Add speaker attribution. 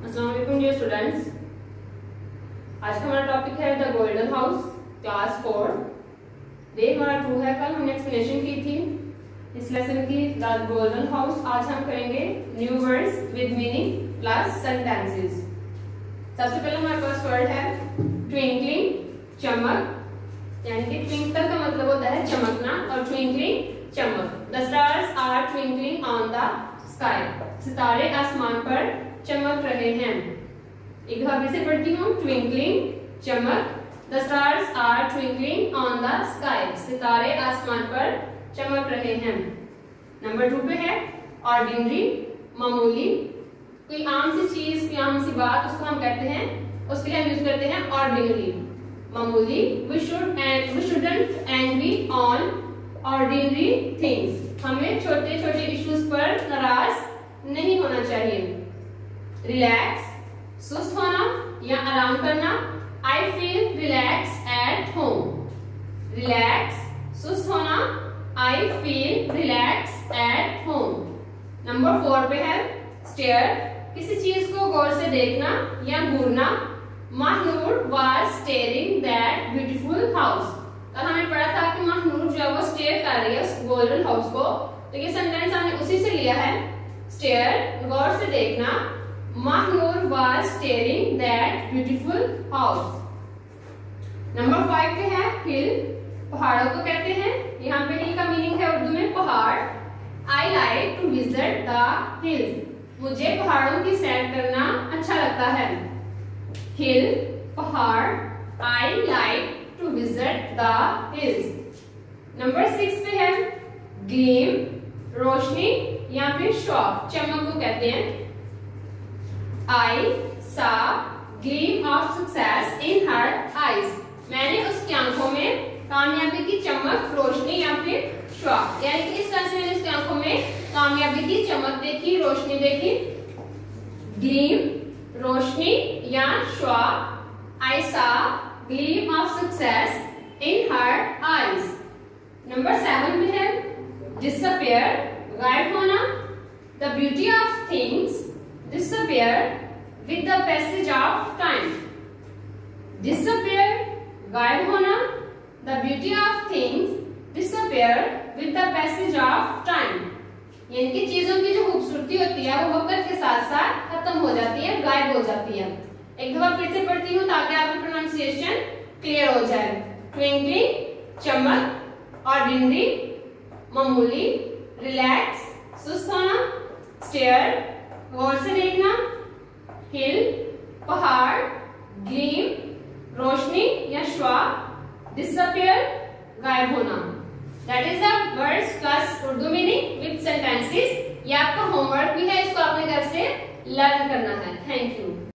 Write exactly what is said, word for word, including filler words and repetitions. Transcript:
Speaker 1: अस्सलाम वालेकुम dear students. आज का हमारा टॉपिक है the golden house, class four. Day हमारा टू है। कल हमने एक्सप्लेनेशन की थी इस लेसन की द गोल्डन हाउस। आज हम करेंगे new words with meaning plus sentences. सबसे पहले हमारे पास वर्ड है ट्विंकलिंग, चमक, यानी कि ट्विंकल का मतलब होता है चमकना और ट्विंकलिंग चमक। The stars are twinkling on the sky, सितारे आसमान पर चमक रहे हैं। एक दफा फिर से पढ़ती हूँ, ट्विंकलिंग चमक, the stars are twinkling on the sky, सितारे आसमान पर चमक रहे हैं। नंबर टू पे है ऑर्डिनरी, मामूली। कोई आम सी चीज, कोई आम सी बात, उसको हम कहते हैं, उसके लिए हम यूज करते हैं ऑर्डिनरी, मामूली। We should and we shouldn't angry on ordinary things, हमें छोटे छोटे इश्यूज पर नाराज नहीं होना चाहिए। रिलैक्स, सुस्त होना या आराम करना। I feel relax at home, relax सुस्त होना, I feel relax at home. Number four पे है स्टेयर, किसी चीज को गौर से देखना या घूरना। Mahnoor was staring that beautiful house. कल हमने पढ़ा था कि महनूर जो है वो स्टेयर कर रही है उस गोल्डन हाउस को, तो ये सेंटेंस हमने उसी से लिया है। स्टेयर गौर से देखना, Mahnoor was staring that beautiful house. Number five पे है हिल, पहाड़ों को कहते हैं। यहाँ पे हिल का मीनिंग है उर्दू में पहाड़। I like to visit the hills, मुझे पहाड़ों की सैर करना अच्छा लगता है। हिल पहाड़, I like to visit the hills. Number six पे है ग्लीम, रोशनी या फिर शॉक, चमक को कहते हैं। I saw gleam of success in her eyes, मैंने उसकी आंखों में कामयाबी की चमक, रोशनी या फिर शॉक, यानी कि इस तरह से मैंने उसकी आंखों में कामयाबी की चमक देखी, रोशनी देखी। ग्लीम रोशनी या shock, I saw gleam of success in her eyes। Number seven में है disappear, गायब होना। The beauty of things disappear with the passage of time, disappear गायब होना, the beauty of things disappear with the passage of time, यानी कि चीजों की जो खूबसूरती होती है वो वक्त के साथ साथ खत्म हो जाती है, गायब हो जाती है। एक दफा फिर से पढ़ती हूँ ताकि आपकी प्रोनाउंसिएशन क्लियर हो जाए। ट्विंकलिंग चमक, ऑर्डिनरी मामूली, रिलैक्स सुस्त होना, स्टेयर गौर से देखना, हिल पहाड़, ग्लीम रोशनी या शॉक, डिसअपियर गायब होना। That is the words plus Urdu meaning with sentences. ये आपका होमवर्क भी है, इसको आपने घर से लर्न करना है। Thank you.